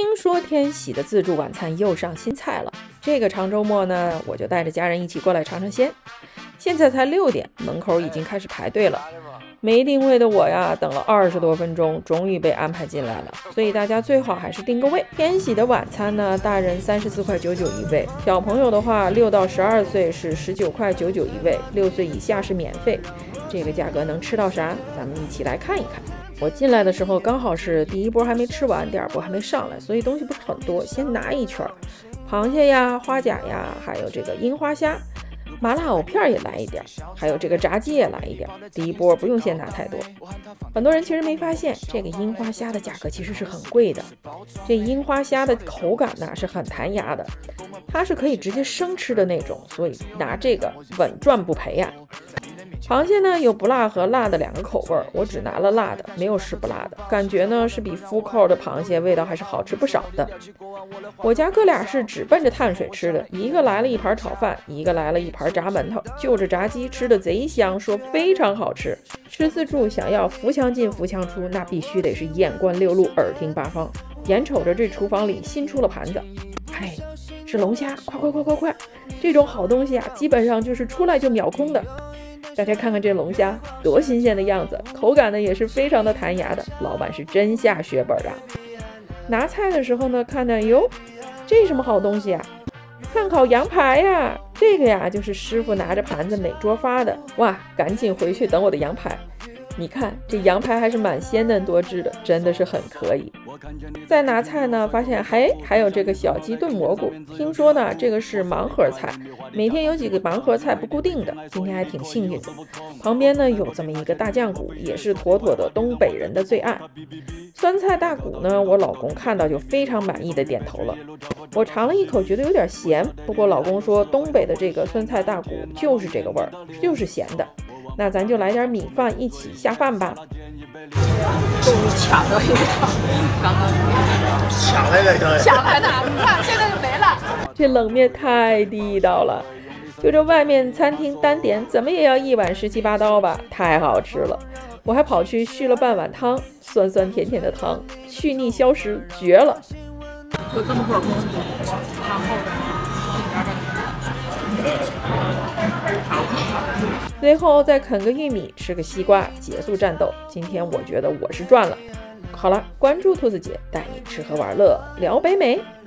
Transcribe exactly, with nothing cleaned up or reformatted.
听说天喜的自助晚餐又上新菜了，这个长周末呢，我就带着家人一起过来尝尝鲜。现在才六点，门口已经开始排队了。没定位的我呀，等了二十多分钟，终于被安排进来了。所以大家最好还是定个位。天喜的晚餐呢，大人三十四块九九一位，小朋友的话六到十二岁是十九块九九一位，六岁以下是免费。这个价格能吃到啥？咱们一起来看一看。我进来的时候刚好是第一波还没吃完，第二波还没上来，所以东西不是很多，先拿一圈。螃蟹呀、花甲呀，还有这个樱花虾。麻辣藕片也来一点，还有这个炸鸡也来一点。第一波不用先拿太多。很多人其实没发现，这个樱花虾的价格其实是很贵的。这樱花虾的口感呢是很弹牙的，它是可以直接生吃的那种，所以拿这个稳赚不赔呀。螃蟹呢有不辣和辣的两个口味，我只拿了辣的，没有试不辣的，感觉呢是比full core的螃蟹味道还是好吃不少的。我家哥俩是只奔着碳水吃的，一个来了一盘炒饭，一个来了一盘炸馒头，就着炸鸡吃的贼香，说非常好吃。吃自助想要扶墙进扶墙出，那必须得是眼观六路，耳听八方。眼瞅着这厨房里新出了盘子，哎，是龙虾，快快快快快！这种好东西啊，基本上就是出来就秒空的。大家看看这龙虾多新鲜的样子，口感呢也是非常的弹牙的，老板是真下血本啊。拿菜的时候呢，看到哟，这什么好东西啊？炭烤羊排呀，这个呀就是师傅拿着盘子每桌发的。哇，赶紧回去等我的羊排。你看这羊排还是蛮鲜嫩多汁的，真的是很可以。再拿菜呢，发现嘿还有这个小鸡炖蘑菇，听说呢这个是盲盒菜，每天有几个盲盒菜不固定的，今天还挺幸运的。旁边呢有这么一个大酱骨，也是妥妥的东北人的最爱。酸菜大骨呢，我老公看到就非常满意的点头了。我尝了一口，觉得有点咸，不过老公说东北的这个酸菜大骨就是这个味儿，就是咸的。那咱就来点米饭一起下饭吧。 终于抢到一个，刚刚抢来的， 抢来的，你看现在就没了。 这冷面太地道了，就这外面餐厅单点怎么也要一碗十七八刀吧，太好吃了。我还跑去续了半碗汤，酸酸甜甜的汤，去腻消食，绝了。 就这么会儿功夫，汤后边最后再啃个玉米，吃个西瓜，结束战斗。今天我觉得我是赚了。好了，关注兔子姐，带你吃喝玩乐，聊北美。